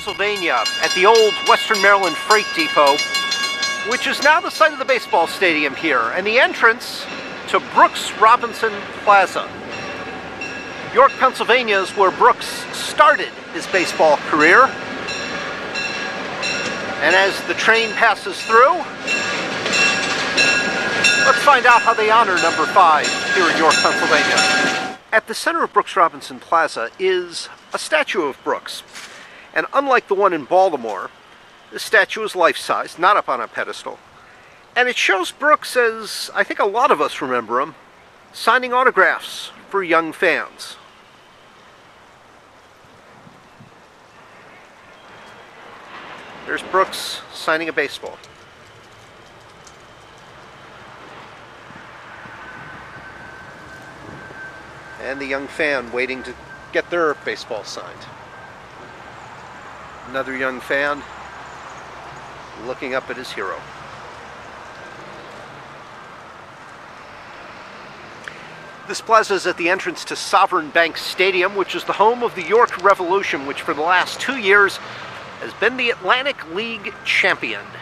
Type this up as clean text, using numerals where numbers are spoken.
Pennsylvania, at the old Western Maryland Freight Depot, which is now the site of the baseball stadium here, and the entrance to Brooks Robinson Plaza. York, Pennsylvania is where Brooks started his baseball career. And as the train passes through, let's find out how they honor number 5 here in York, Pennsylvania. At the center of Brooks Robinson Plaza is a statue of Brooks. And unlike the one in Baltimore, this statue is life-size, not up on a pedestal. And it shows Brooks as, I think a lot of us remember him, signing autographs for young fans. There's Brooks signing a baseball. And the young fan waiting to get their baseball signed. Another young fan looking up at his hero. This plaza is at the entrance to Sovereign Bank Stadium, which is the home of the York Revolution, which for the last 2 years has been the Atlantic League champion.